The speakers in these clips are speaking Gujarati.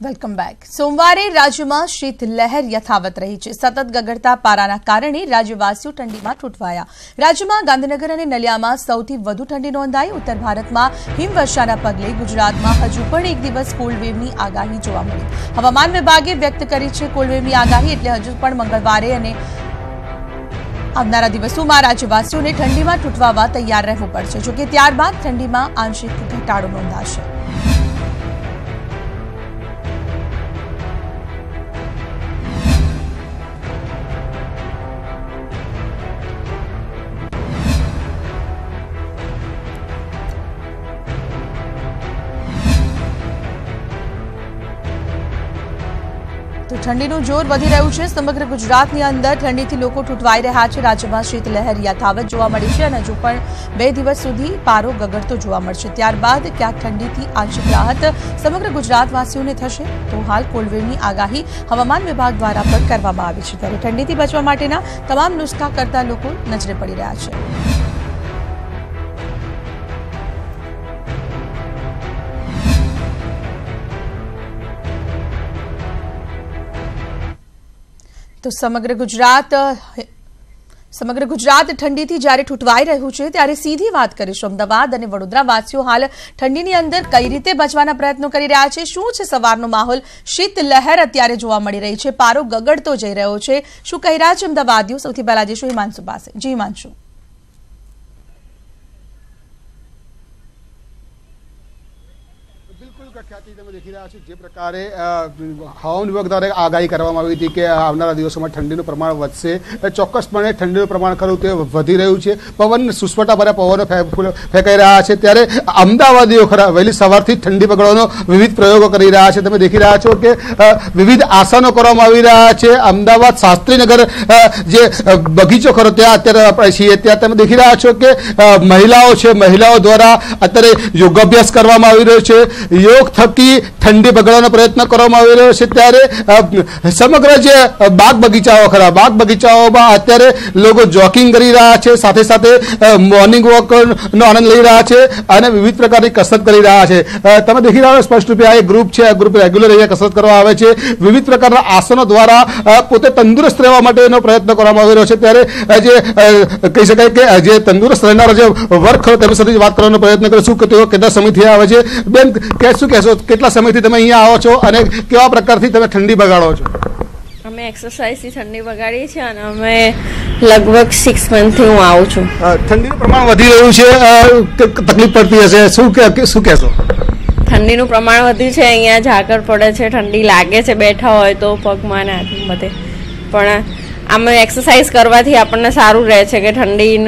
Welcome back. સોમવારે રાજ્યમાં શીતલહેર યથાવત રહી છે। સતત ગગડતા પારાના કારણે રાજ્યવાસીઓ ઠંડીમાં ઠૂંઠવાયા। રાજ્યમાં ગાંધીનગર અને નલિયામાં સૌથી વધુ ઠંડી નોંધાઈ। ઉત્તર ભારતમાં હિમવર્ષાના પગલે ગુજરાતમાં હજુ પણ એક દિવસ કોલ્ડવેવની આગાહી જોવા મળી। હવામાન વિભાગે વ્યક્ત કરી છે કોલ્ડવેવની આગાહી, એટલે હજુ પણ મંગળવારે અને આવનારા દિવસોમાં રાજ્યવાસીઓને ઠંડીમાં ઠૂંઠવા તૈયાર રહેવું પડશે। જોકે ત્યારબાદ ઠંડીમાં આંશિક ઘટાડો નોંધાશે। તો ઠંડીનું જોર વધી રહ્યું છે। સમગ્ર ગુજરાતની અંદર ઠંડીથી લોકો ઠૂંઠવાઈ રહ્યા છે। રાજ્યમાં શીતલહેર યથાવત જોવા મળી છે અને હજુ પણ 2 દિવસ સુધી પારો ગગડતો જોવા મળશે। ત્યારબાદ ક્યાંક ઠંડીથી આંશિક રાહત સમગ્ર ગુજરાતવાસીઓને થશે। તો હાલ કોલ્ડવેવની આગાહી હવામાન વિભાગ દ્વારા પણ કરવામાં આવી છે, ત્યારે ઠંડીથી બચવા માટેના તમામ નુસ્ખા કરતા લોકો નજરે પડી રહ્યા છે। તો સમગ્ર ગુજરાત ઠંડીથી જ્યારે ઠૂંઠવાઈ રહ્યું છે, ત્યારે સીધી વાત કરીશું અમદાવાદ અને વડોદરા વાસીઓ હાલ ઠંડીની અંદર કઈ રીતે બચવાના પ્રયત્નો કરી રહ્યા છે। શું છે સવારનો માહોલ? શીતલહેર અત્યારે જોવા મળી રહી છે, પારો ગગડતો જઈ રહ્યો છે। શું કહી રહ્યા છે અમદાવાદીઓ? સૌથી પહેલા જઈશું હિમાંશુ પાસે। જી હિમાંશુ। ખ્યાતિ તમે દેખી રહ્યા છો જે પ્રકારે હવામાન વિભાગ દ્વારા આગાહી કરવામાં આવી હતી કે આવનારા દિવસોમાં ઠંડીનું પ્રમાણ વધશે। ચોક્કસપણે ઠંડીનું પ્રમાણ ખરું તે વધી રહ્યું છે। પવન સુસવટાભર્યા પવનો ફેંકાઈ રહ્યા છે, ત્યારે અમદાવાદીઓ ખરા વહેલી સવારથી ઠંડી પકડવાનો વિવિધ પ્રયોગો કરી રહ્યા છે। તમે દેખી રહ્યા છો કે વિવિધ આસનો કરવામાં આવી રહ્યા છે। અમદાવાદ શાસ્ત્રીનગર જે બગીચો ખરો ત્યાં અત્યારે આપણે છીએ, ત્યાં તમે દેખી રહ્યા છો કે મહિલાઓ છે, મહિલાઓ દ્વારા અત્યારે યોગાભ્યાસ કરવામાં આવી રહ્યો છે। યોગ થકી ઠંડી ભગાડવાનો પ્રયત્ન કરવામાં આવી રહ્યો છે। ત્યારે સમગ્ર જે બાગ બગીચાઓ ખરા, બાગ બગીચાઓમાં અત્યારે લોકો જોગિંગ કરી રહ્યા છે, સાથે સાથે મોર્નિંગ વોકનો આનંદ લઈ રહ્યા છે અને વિવિધ પ્રકારની કસરત કરી રહ્યા છે। તમે દેખી રહ્યા છો સ્પષ્ટ રૂપે આ એક ગ્રુપ છે, આ ગ્રુપ રેગ્યુલર અહીંયા કસરત કરવા આવે છે। વિવિધ પ્રકારના આસનો દ્વારા પોતે તંદુરસ્ત રહેવા માટેનો પ્રયત્ન કરવામાં આવી રહ્યો છે। ત્યારે જે કહી શકાય કે જે તંદુરસ્ત રહેનારા જે વર્ગ ખરો તેની સાથે વાત કરવાનો પ્રયત્ન કરીશું કે તેઓ કેટલા સમયથી આવે છે। બેન, શું કહેશો, કેટલા સમયથી તમે અહીંયા આવો છો અને કેવા પ્રકારથી તમે ઠંડી બગાડો છો? અમે એક્સરસાઇઝથી ઠંડી બગાડીએ છીએ અને અમે લગભગ 6 મંથથી હું આવું છું। ઠંડીનું પ્રમાણ વધી રહ્યું છે, તકલીફ પડતી હશે, શું કહેશો? ઠંડીનું પ્રમાણ વધ્યું છે, અહીંયા ઝાકળ પડે છે, ઠંડી લાગે છે, બેઠા હોય તો પગમાં ને હાથમાં બધે, પણ આમાં એક્સરસાઇઝ કરવાથી આપણને સારું રહે છે કે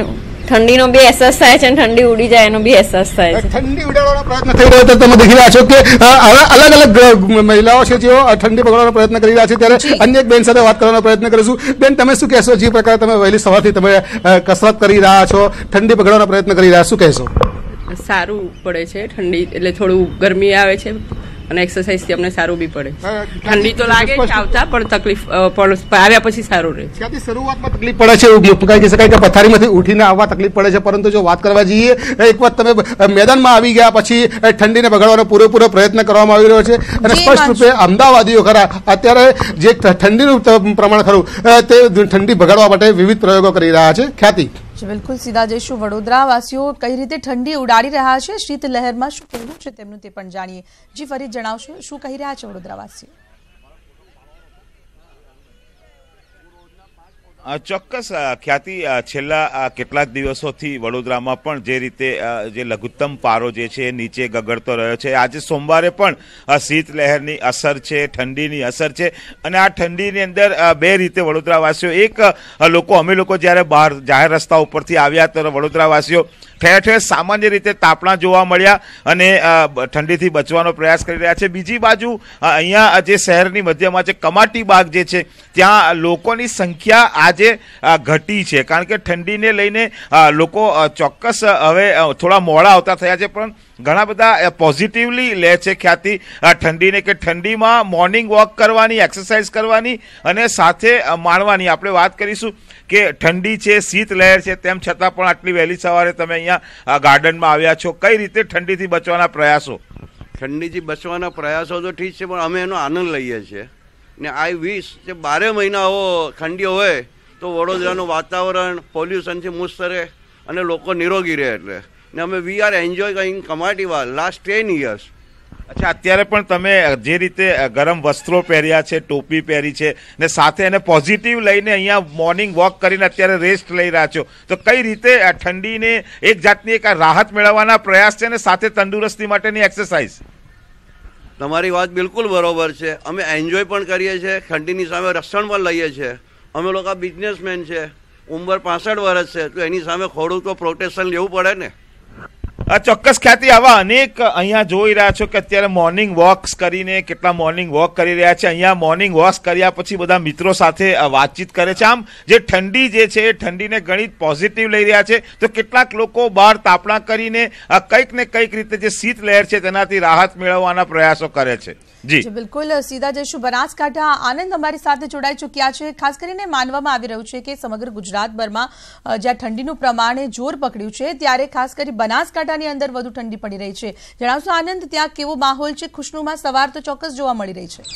ઠંડીનો બી અહેસાસ થાય છે અને ઠંડી ઉડી જાય એનો બી અહેસાસ થાય છે। ઠંડી ઉડાડવાનો પ્રયત્ન થઈ રહ્યો છે, તમે દેખી રહ્યા છો કે અલગ અલગ મહિલાઓ છે જેઓ ઠંડી પકડવાનો પ્રયત્ન કરી રહ્યા છે। ત્યારે અન્ય એક બેન સાથે વાત કરવાનો પ્રયત્ન કરીશું। બેન, તમે શું કહેશો? જે પ્રકારે તમે વહેલી સવારથી તમે કસરત કરી રહ્યા છો, ઠંડી પકડવાનો પ્રયત્ન કરી રહ્યા છો, શું કહેશો? સારું પડે છે ઠંડી, એટલે થોડું ગરમી આવે છે અને એક્સરસાઇઝથી અમને સારું બી પડે। ઠંડી તો લાગે છે આવતા, પણ તકલીફ આવ્યા પછી સારું રહે છે। ત્યાંથી શરૂઆતમાં તકલીફ પડે છે, કહી શકાય કે પથારીમાંથી ઉઠીને આવવા તકલીફ પડે છે, પરંતુ જો વાત કરવા જઈએ એક વાર તમે મેદાનમાં આવી ગયા પછી ઠંડીને બગાડવાનો પૂરેપૂરો પ્રયત્ન કરવામાં આવી રહ્યો છે અને સ્પષ્ટ રૂપે અમદાવાદીઓ ખરા અત્યારે જે ઠંડીનું પ્રમાણ ખરું તે ઠંડી ભગાડવા માટે વિવિધ પ્રયોગો કરી રહ્યા છે। ખ્યાતિ, બિલકુલ સીધા જઈશું વડોદરા વાસીઓ કઈ રીતે ઠંડી ઉડાડી રહ્યા છે, શીતલહેરમાં શું કહેવું છે તેમનું તે પણ જાણીએ। જી ફરીદ જણાવશો, શું કહી રહ્યા છે વડોદરા વાસીઓ? ચોક્કસ ખ્યાતિ, છેલ્લા કેટલાક દિવસોથી વડોદરામાં પણ જે રીતે જે લઘુત્તમ પારો જે છે એ નીચે ગગડતો રહ્યો છે। આજે સોમવારે પણ શીતલહેરની અસર છે, ઠંડીની અસર છે અને આ ઠંડીની અંદર 2 રીતે વડોદરાવાસીઓ, એક અમે લોકો જ્યારે બહાર જાહેર રસ્તા ઉપરથી આવ્યા તો વડોદરાવાસીઓ ઠેર ઠેર સામાન્ય રીતે તાપણા જોવા મળ્યા અને ઠંડીથી બચવાનો પ્રયાસ કરી રહ્યા છે। બીજી બાજુ અહીંયા જે શહેરની મધ્યમાં જે કમાટી બાગ જે છે ત્યાં લોકોની સંખ્યા આજે ઘટી છે, કારણ કે ઠંડીને લઈને લોકો ચોક્કસ હવે થોડા મોડા આવતા થયા છે, પણ ઘણા બધા પોઝિટિવલી લે છે ખ્યાતિ ઠંડીને, કે ઠંડીમાં મોર્નિંગ વોક કરવાની, એક્સરસાઇઝ કરવાની અને સાથે માણવાની। આપણે વાત કરીશું કે ઠંડી છે, શીતલહેર છે, તેમ છતાં પણ આટલી વહેલી સવારે તમે અહીંયા ગાર્ડનમાં આવ્યા છો, કઈ રીતે ઠંડીથી બચવાના પ્રયાસો? ઠંડીથી બચવાના પ્રયાસો તો ઠીક છે, પણ અમે એનો આનંદ લઈએ છીએ ને આઈ વિશ કે 12 મહિના આવો ઠંડી હોય તો વડોદરાનું વાતાવરણ પોલ્યુશનથી મુક્ત રહે અને લોકો નિરોગી રહે. એટલે ને અમે વી આર એન્જોય કમાટીવા લાસ્ટ 10 years. અચ્છા, અત્યારે પણ તમે જે રીતે ગરમ વસ્ત્રો પહેર્યા છે, ટોપી પહેરી છે ને સાથે એને પોઝિટિવ લઈને અહીંયા મોર્નિંગ વોક કરીને અત્યારે રેસ્ટ લઈ રહ્યા છો, તો કઈ રીતે ઠંડીને એક જાતની એક રાહત મેળવવાના પ્રયાસ છે ને સાથે તંદુરસ્તી માટેની એક્સરસાઇઝ? તમારી વાત બિલકુલ બરોબર છે. અમે એન્જોય પણ કરીએ છીએ, ઠંડીની સામે રક્ષણ પણ લઈએ છીએ. અમે લોકો બિઝનેસમેન છે, ઉંમર 65 વર્ષ છે, તો એની સામે થોડું તો પ્રોટેક્શન લેવું પડે ને. ચોક્કસ ખ્યાતિ, આવા અનેક અહીંયા જોઈ રહ્યા છો કે અત્યારે મોર્નિંગ વોક્સ કરીને કેટલા મોર્નિંગ વોક કરી રહ્યા છે. અહીંયા મોર્નિંગ વોક કર્યા પછી બધા મિત્રો સાથે વાતચીત કરે છે. આમ જે ઠંડી જે છે એ ઠંડીને ઘણી પોઝિટિવ લઈ રહ્યા છે, તો કેટલાક લોકો બહાર તાપણા કરીને કંઈક ને કંઈક રીતે જે શીત લહેર છે તેનાથી રાહત મેળવવાના પ્રયાસો કરે છે. જી બિલકુલ, સીધા જઈશું બનાસકાંઠા. આનંદ અમારી સાથે જોડાઈ ચૂક્યા છે. ખાસ કરીને માનવામાં આવી રહ્યું છે કે સમગ્ર ગુજરાતભરમાં જ્યાં ઠંડીનું પ્રમાણે જોર પકડ્યું છે, ત્યારે ખાસ કરી બનાસકાંઠાની અંદર વધુ ઠંડી પડી રહી છે. જણાવશો આનંદ, ત્યાં કેવો માહોલ છે? ખુશનુમા સવાર તો ચોક્કસ જોવા મળી રહી છે.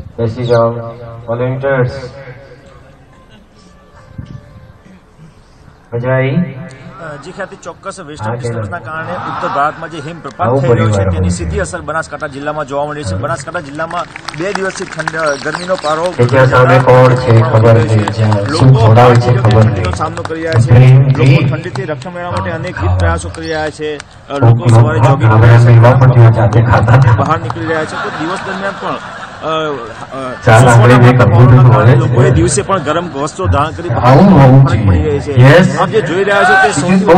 જી ખ્યાતિ, ચોક્કસ વેસ્ટર્ન ડિસ્ટર્બન્સના કારણે ઉત્તર ભારતમાં જે હિમપ્રપાત થઈ રહ્યો છે તેની સીધી અસર બનાસકાંઠા જિલ્લામાં જોવા મળી છે. બનાસકાંઠા જિલ્લામાં 2 દિવસથી ગરમીનો પારો ઠંડીનો સામનો કરી રહ્યા છે. લોકો ઠંડીથી રક્ષણ મેળવવા માટે અનેકવિધ પ્રયાસો કરી રહ્યા છે. લોકો સવારે જોગિંગ બહાર નીકળી રહ્યા છે, તો દિવસ દરમિયાન પણ લોકોએ દિવસે પણ ગરમ વસ્ત્રો ધારણ કરી ફરક પડી રહી છે. આપ જે જોઈ રહ્યા છો તે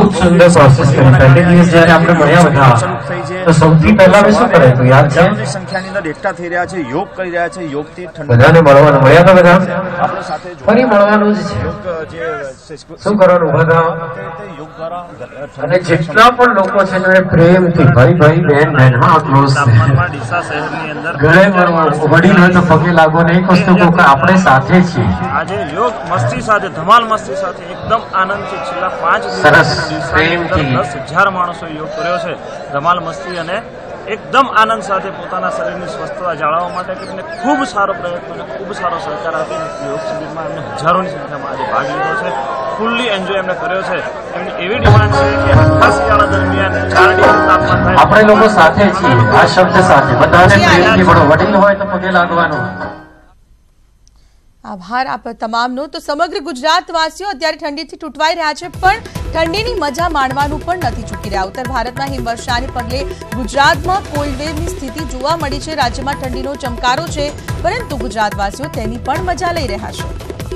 સૌથી પહેલા સંખ્યાની અંદર એકઠા થઈ રહ્યા છે, યોગ કરી રહ્યા છે. યોગથી ઠંડી આપણે સાથે મળવાનું છે. શું કરવાનું યોગ દ્વારા અને જેટલા પણ લોકો છે એને પ્રેમથી ભાઈ ભાઈ બહેન બહેન તાપમાનમાં ડીસા શહેરની અંદર વડીલ હોય તો પગે લાગો ને એક વસ્તુ કહું કે આપણે સાથે છીએ. આજે યોગ મસ્તી સાથે, ધમાલ મસ્તી સાથે એકદમ આનંદથી છેલ્લા 5 દિવસથી 10,000 માણસો યોગ કર્યો છે. ધમાલ મસ્તી અને એકદમ આનંદ સાથે પોતાના શરીરની સ્વસ્થતા જાળવવા માટે કરીને ખૂબ સારો પ્રયત્ન અને ખૂબ સારો સહકાર આપીને યોગ શિબિરમાં એમને હજારોની સંખ્યામાં આજે ભાગ લીધો છે. ફૂલ્લી એન્જોય એમને કર્યો છે. એમની એવી ડિમાન્ડ છે કે આખા શિયાળા દરમિયાન 4 ડિગ્રી તાપમાન થાય. આપણે લોકો સાથે છીએ, આ શબ્દ સાથે બધાને પ્રેમથી બોલો. વડીલ હોય તો પગે લાગવાનું. આભાર આપ તમામનો. તો સમગ્ર ગુજરાતવાસીઓ અત્યારે ઠંડીથી તૂટવાઈ રહ્યા છે, પણ ઠંડીની મજા માણવાનું પણ નથી ચૂકી રહ્યા. ઉત્તર ભારતમાં હિમવર્ષાને પગલે ગુજરાતમાં કોલ્ડવેવની સ્થિતિ જોવા મળી છે. રાજ્યમાં ઠંડીનો ચમકારો છે, પરંતુ ગુજરાતવાસીઓ તેની પણ મજા લઈ રહ્યા છે.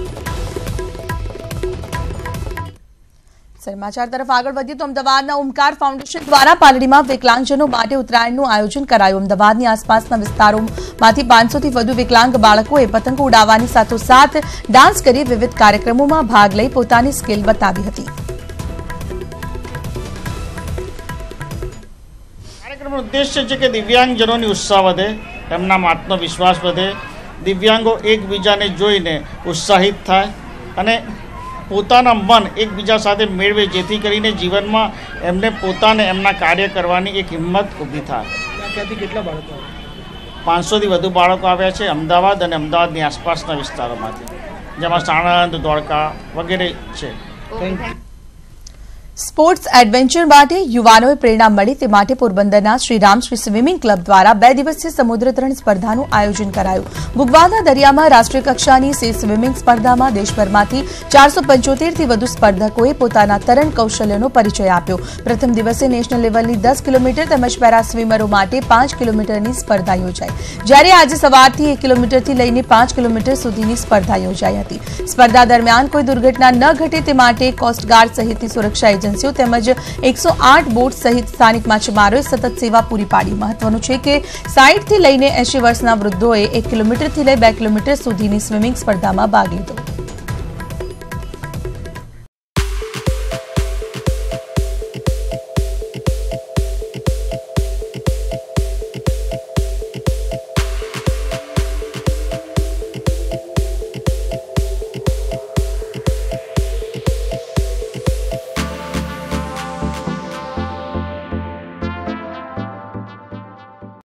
સમાચાર તરફ આગળ વધીએ તો અમદાવાદના ઓમકાર ફાઉન્ડેશન દ્વારા પાલડીમાં વિકલાંગજનો માટે ઉત્તરાયણનું આયોજન કરાયું. અમદાવાદની આસપાસના વિસ્તારોમાંથી 500 થી વધુ વિકલાંગ બાળકોએ પતંગો ઉડાવવાની સાથોસાથ ડાન્સ કરી વિવિધ કાર્યક્રમોમાં ભાગ લઈ પોતાની સ્કિલ બતાવી હતી. કાર્યક્રમનો ઉદ્દેશ્ય છે કે દિવ્યાંગજનોની ઉત્સાહ વધે, તેમનામાં આત્મવિશ્વાસ વધે, દિવ્યાંગો એકબીજાને જોઈને ઉત્સાહિત થાય અને પોતાના મન એકબીજા સાથે મેળવે, જેથી કરીને જીવનમાં એમને પોતાને એમના કાર્ય કરવાની એક હિંમત ઊભી થાય. ત્યાંથી કેટલા બાળકો? 500 થી વધુ બાળકો આવ્યા છે અમદાવાદ અને અમદાવાદની આસપાસના વિસ્તારોમાંથી, જેમાં સાણંદ, ધોળકા વગેરે છે. સ્પોર્ટ્સ એડવેન્ચર માટે યુવાનોએ પ્રેરણા મળી તે માટે પોરબંદરના શ્રી રામશ્રી સ્વિમિંગ ક્લબ દ્વારા 2 દિવસીય સમુદ્ર તરણ સ્પર્ધાનું આયોજન કરાયું. ગુગવાના દરિયામાં રાષ્ટ્રીય કક્ષાની સે સ્વિમિંગ સ્પર્ધામાં દેશભરમાંથી 475 થી વધુ સ્પર્ધકોએ પોતાના તરણ કૌશલ્યનો પરિચય આપ્યો. પ્રથમ દિવસે નેશનલ લેવલની 10 કિલોમીટર તેમજ પેરા સ્વિમરો માટે 5 કિલોમીટરની સ્પર્ધા યોજાઈ, જ્યારે આજે સવારથી 1 કિલોમીટરથી લઈને 5 કિલોમીટર સુધીની સ્પર્ધા યોજાઈ હતી. સ્પર્ધા દરમિયાન કોઈ દુર્ઘટના ન ઘટે તે માટે કોસ્ટગાર્ડ સહિતની સુરક્ષા એજન્સીઓ તેમજ 108 બોટ સહિત સ્થાનિક માછીમારોએ સતત સેવા પૂરી પાડી. મહત્વનું છે કે 60 થી લઈને 80 વર્ષના વૃદ્ધોએ 1 કિલોમીટરથી લઈ 2 કિલોમીટર સુધીની સ્વિમિંગ સ્પર્ધામાં ભાગ લીધો.